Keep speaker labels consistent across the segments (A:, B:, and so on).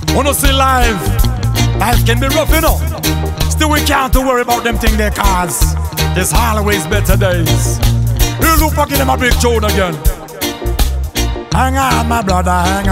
A: Wanna see life? Life can be rough, you know. Still we can't to worry about them things they cause. There's always better days. You look for give them a big tune again. Hang on, my brother, hang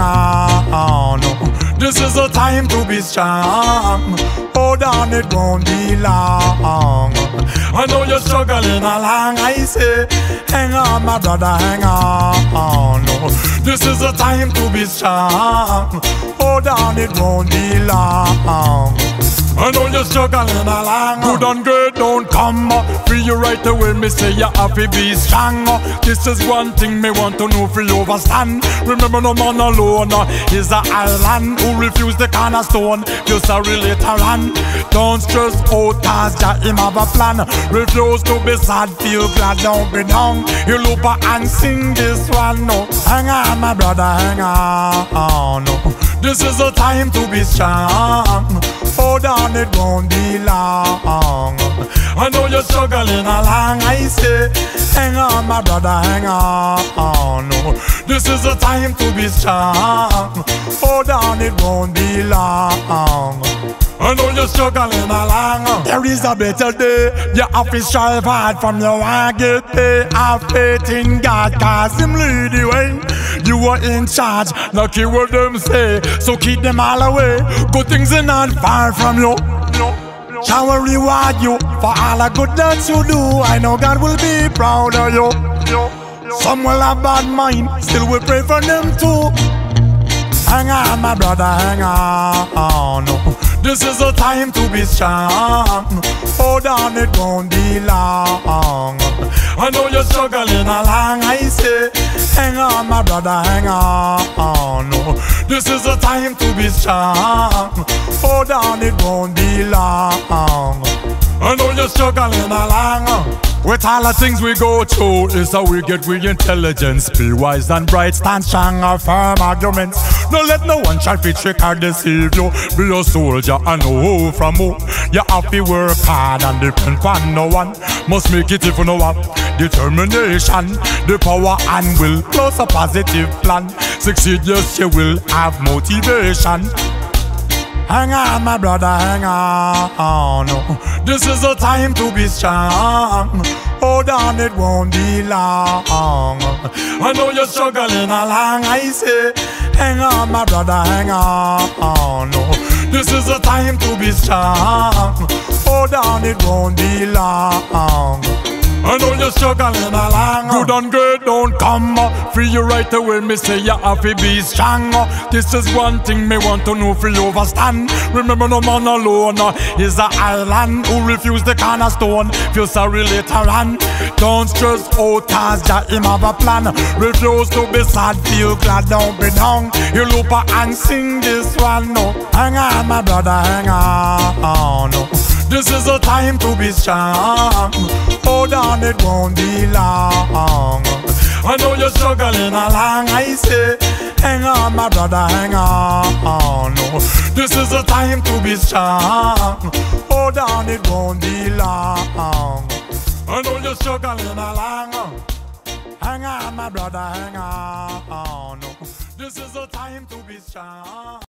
A: on. This is the time to be strong. Hold on, it won't be long. I know you're struggling along, I say. Hang on, my brother, hang on. This is the time to be strong. Hold on, it won't be long. I know you're struggling along. Good and great don't come. Feel you right away, me say you have to be strong. This is one thing me want to know for you overstand. Remember no man alone is an island who refuse the cornerstone. Just a relator and don't stress out cause Jah him have a plan. Refuse to be sad, feel glad, don't be down. You Lupa and sing this one no. Hang on my brother, hang on no. This is the time to be strong. Hold on, it won't be long. I know you're struggling along, I say. Hang on, my brother, hang on. No, this is the time to be strong. Hold on, it won't be long. I know you're struggling along. There is a better day. You have to strive hard from your want get pay. Have faith in God, cause him lead the way. You are in charge, not care what them say. So keep them all away. Good things are not far from you. Jah will reward you for all the good that you do. I know God will be proud of you. Some will have bad mind, still we pray for them too. Hang on my brother, hang on. This is the time to be strong. Hold on, it won't be long. I know you're struggling along, I say. Hang on my brother, hang on. This is the time to be strong. Hold on, it won't be long. I know you're struggling along. With all the things we go through is how we get we intelligence. Be wise and bright, stand strong or firm arguments. Don't let no one try to trick or deceive you. Be a soldier and know who from who. You have to work hard and depend on no one. Must make it if you know what. Determination, the power and will, plus a positive plan. Succeed, yes, you will have motivation. Hang on, my brother, hang on. This is the time to be strong. Hold on, it won't be long. I know you're struggling along, I say. Hang on, my brother, hang on. This is the time to be strong. Hold on, it won't be long. I know you're struggling along. Good and great don't come. Free you right away, me say you have to be strong. This is one thing me want to know for you overstand. Remember no man alone is an island who refuse the cornerstone. Feel sorry later on. Don't stress out cause Jah him have a plan. Refuse to be sad, feel glad, don't be down. You Lupa and sing this one no. Hang on my brother, hang on. This is the time to be strong. Hold on, it won't be long. I know you're struggling along, I say. Hang on, my brother, hang on. This is the time to be strong. Hold on, it won't be long. I know you're struggling along. Hang on, my brother, hang on. This is the time to be strong.